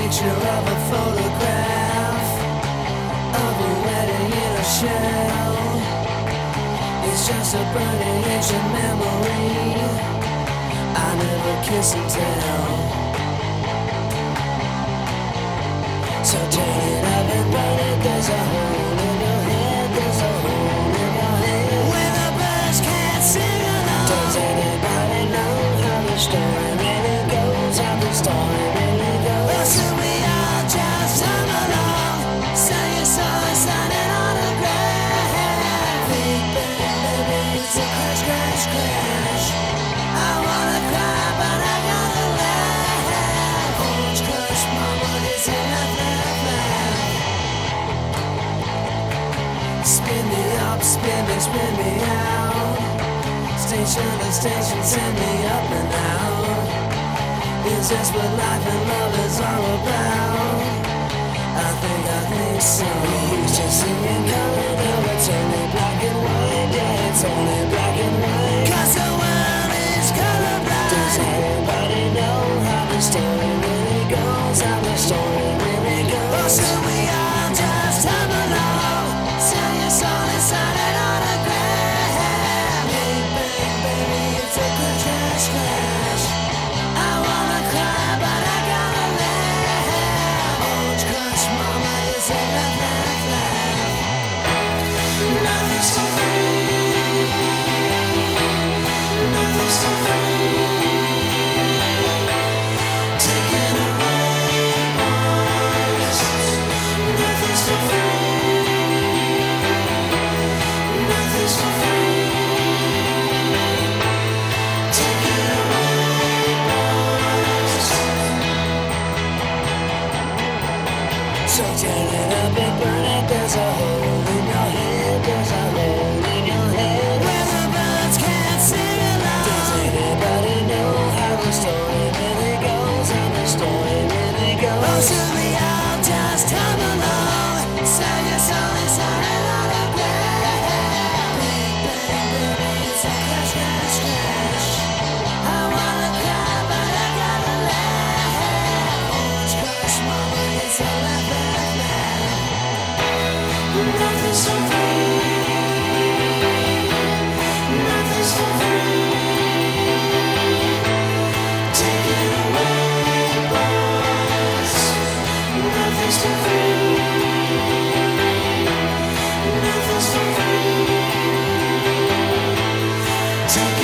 picture of a photograph of a wedding in a shell. It's just a burning ancient memory I never kiss and tell. So turn it up and burn it. There's a hole in your head. There's a hole in your head where the birds can't sing along. Does anybody know how the story really goes? How the story really goes? Or should we all just hum along? Sell your soul and sign it on a grave. Big bang, baby, it's a crash, crash, crash. I wanna cry, but I gotta laugh. Orange Crush, mama, it's a laugh, laugh, laugh. Spin me up, spin me out. Station to station, send me up and out. Is this what life and love is all about? I think so. We used to sing in color, now it's only black and white. Yeah, it's only black and white. 'Cause the world is colorblind. Does anybody know how the story really goes? How the story really goes? Or should we all just hum along? Sell your soul and sign it on a grave. Big bang, baby, it's a good crash, crash. I wanna cry, but I gotta laugh. Orange Crush, mama, it's a laugh, laugh, laugh. Nothing's so free. Nothing's so free. Taken away, boys. Nothing's so free. Nothing's so free. Taken away, boys. So turn it up and burn it. There's a hole in your head. There's a hole in your head where the birds can't sing along. Does anybody know how the story really goes? How the story really goes? Or should we all just hum along? Sell your soul and sign it on a grave. Big bang, baby, it's a crash, crash, crash. I wanna cry, but I gotta laugh. Orange Crush, mama, it's a laugh, laugh, laugh. Nothing's so free. Nothing's so free. Taken away, boys. Nothing's so free. Nothing's so free. Taken